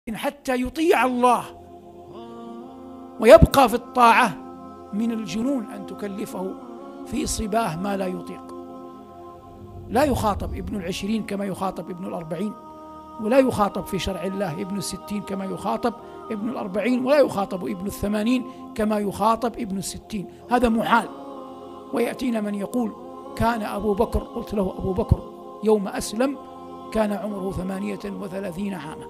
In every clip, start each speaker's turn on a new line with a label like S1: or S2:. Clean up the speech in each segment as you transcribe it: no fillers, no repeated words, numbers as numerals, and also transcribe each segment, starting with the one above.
S1: حتى يطيع الله ويبقى في الطاعة من الجنون أن تكلفه في صباه ما لا يطيق. لا يخاطب ابن 20 كما يخاطب ابن 40، ولا يخاطب في شرع الله ابن 60 كما يخاطب ابن 40، ولا يخاطب ابن 80 كما يخاطب ابن 60. هذا محال. ويأتينا من يقول كان أبو بكر، قلت له أبو بكر يوم أسلم كان عمره 38 عاما.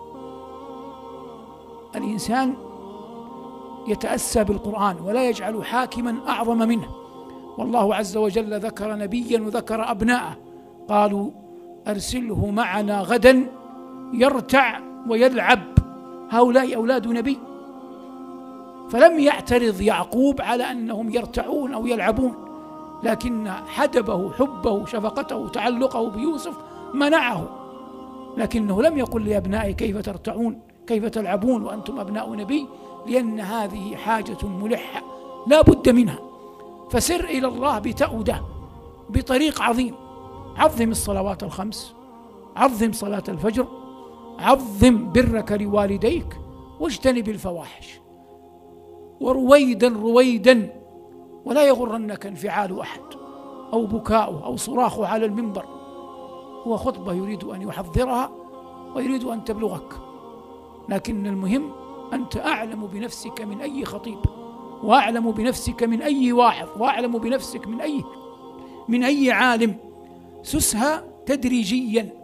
S1: الإنسان يتأسى بالقرآن ولا يجعل حاكما أعظم منه. والله عز وجل ذكر نبيا وذكر أبناءه، قالوا أرسله معنا غدا يرتع ويلعب. هؤلاء أولاد نبي، فلم يعترض يعقوب على أنهم يرتعون أو يلعبون، لكن حدبه حبه شفقته تعلقه بيوسف منعه. لكنه لم يقل لأبنائه كيف ترتعون كيف تلعبون وأنتم أبناء نبي، لأن هذه حاجة ملحة لا بد منها. فسر إلى الله بتأودة بطريق عظيم. عظم الصلوات الخمس، عظم صلاة الفجر، عظم برك لوالديك، واجتنب الفواحش. ورويدا رويدا، ولا يغرنك انفعال أحد أو بكاؤه أو صراخه على المنبر. هو خطبة يريد أن يحضرها ويريد أن تبلغك، لكن المهم أنت أعلم بنفسك من أي خطيب، وأعلم بنفسك من أي واعظ، وأعلم بنفسك من أي عالم. سسها تدريجيا